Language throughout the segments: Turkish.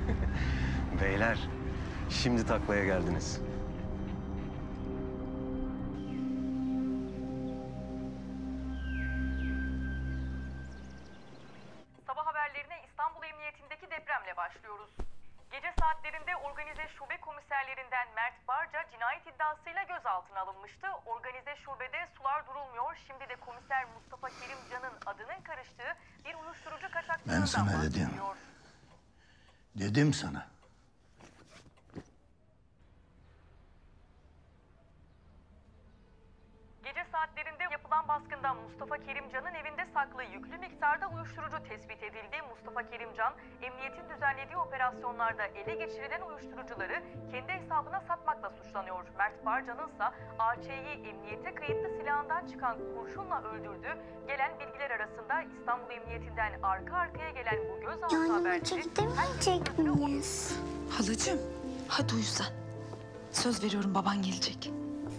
Beyler, şimdi taklaya geldiniz. Sabah haberlerine İstanbul Emniyetindeki depremle başlıyoruz. Gece saatlerinde organize şube komiserlerinden Mert Barca cinayet iddiasıyla gözaltına alınmıştı. Organize şubede sular durulmuyor. Şimdi de komiser Mustafa Kerimcan'ın adının karıştığı bir uyuşturucu kaçakçılığından Ben sana bahsediliyor. Dedim sana. Gece saatlerinde yapılan baskından Mustafa Kerimcan'ın evinde saklı yüklü miktarda uyuşturucu tespit edildi. Mustafa Kerimcan, emniyetin düzenlediği operasyonlarda ele geçirilen uyuşturucuları kendi hesabına satmakla suçlanıyor. Mert Barca'nın ise AÇ'yi emniyete kayıtlı silahından çıkan kurşunla öldürdü. Gelen bilgiler arasında İstanbul Emniyetinden arka arkaya gelen bu gözaltı Yani maça haberleri... gidemeyecek miyiz? Halacığım, hadi uyu sen. Söz veriyorum baban gelecek.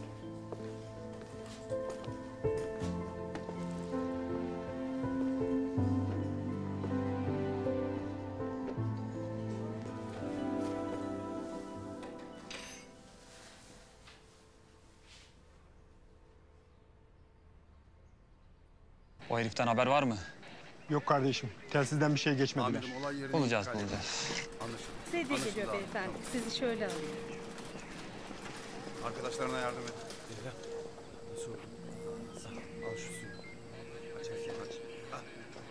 O heriften haber var mı? Yok kardeşim. Telsizden bir şey geçmediler. Bulacağız. Size de geliyor beyefendi. Sizi şöyle alayım. Arkadaşlarına yardım et. Su. Al şu suyu. Aç. Al.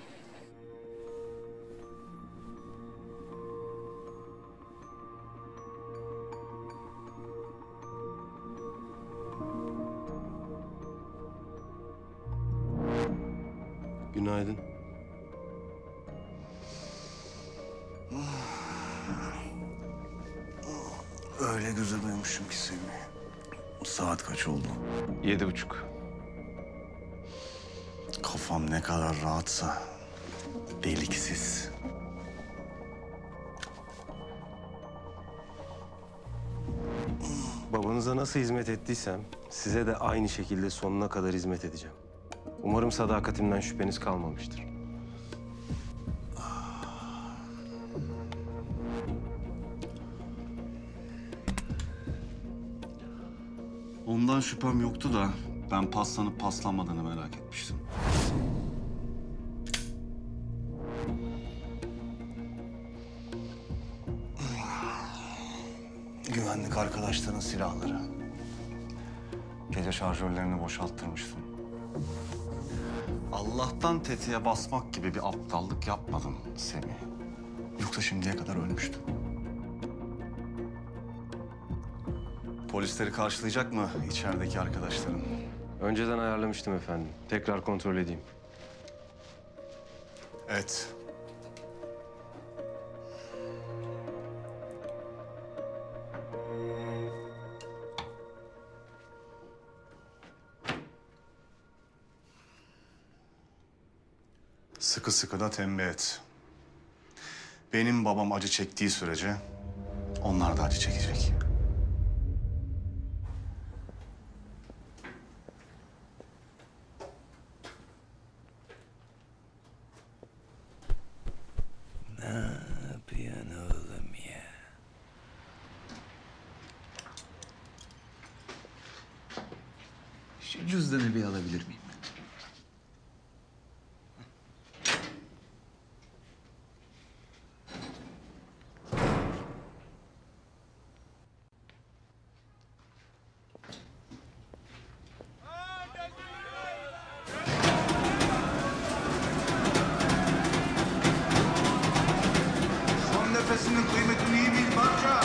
Günaydın. Öyle güzel uyumuşum ki Semih. Saat kaç oldu? 7:30. Kafam ne kadar rahatsa deliksiz. Babanıza nasıl hizmet ettiysem size de aynı şekilde sonuna kadar hizmet edeceğim. Umarım sadakatimden şüpheniz kalmamıştır. Ondan şüphem yoktu da ben paslanıp paslanmadığını merak etmiştim. Güvenlik arkadaşların silahları. Gece şarjörlerini boşalttırmıştım. Allah'tan tetiğe basmak gibi bir aptallık yapmadım Semih. Yoksa şimdiye kadar ölmüştüm. Polisleri karşılayacak mı içerideki arkadaşların? Önceden ayarlamıştım efendim. Tekrar kontrol edeyim. Evet. Sıkı sıkı da tembih et. Benim babam acı çektiği sürece onlar da acı çekecek. Ne yapıyorsun oğlum ya? Şu cüzdanı bir alabilir miyim? Son nefesinin kıymetini iyi bil Barca.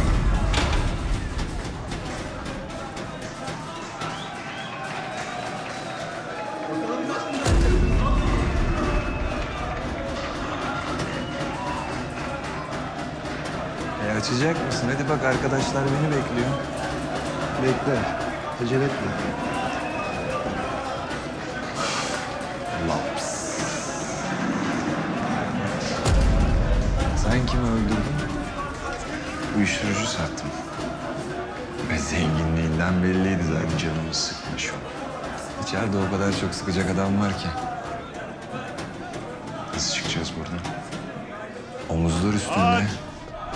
Açacak mısın? Hadi bak arkadaşlar beni bekliyor. Bekle. Acele etme. Laps. Sen kimi öldürdün? Uyuşturucu sattım. Ve zenginliğinden belliydi zaten. Canımı sıkmış o. İçeride o kadar çok sıkacak adam var ki. Nasıl çıkacağız buradan? Omuzlar üstünde.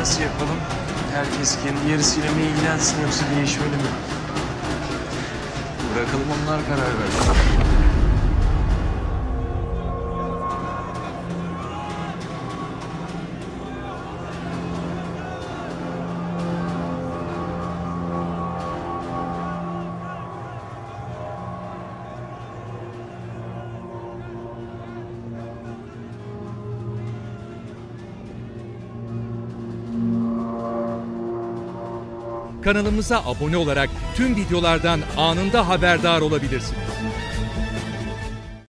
nasıl yapalım? Herkes kendi yarısıyla mı ilgilensin yoksa değişmeli mi? Bırakalım onlar karar versin. Kanalımıza abone olarak tüm videolardan anında haberdar olabilirsiniz.